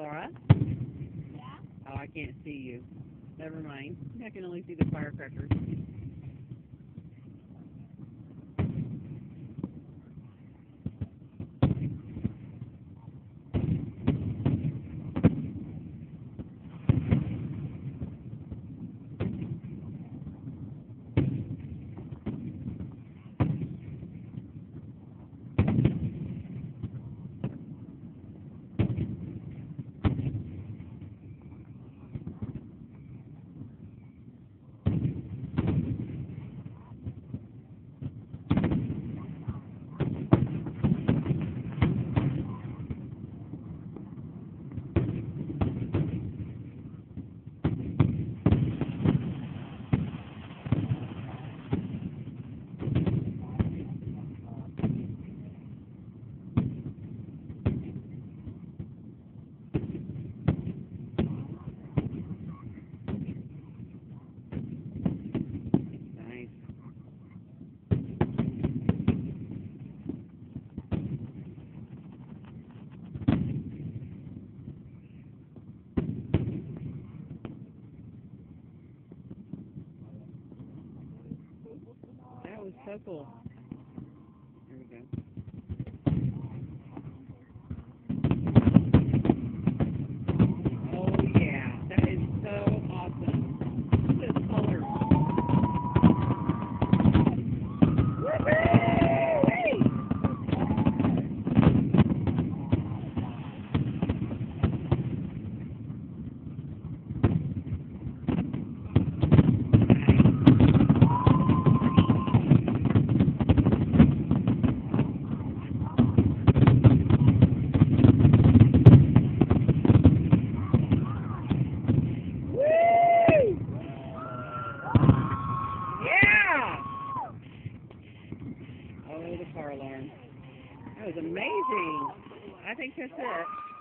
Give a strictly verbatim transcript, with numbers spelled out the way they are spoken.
Laura. Oh, I can't see you. Never mind. I can only see the firecrackers. That was so cool. There we go. Oh yeah, that is so awesome. Look at the colors. Oh, the car alarm. That was amazing. I think that's it.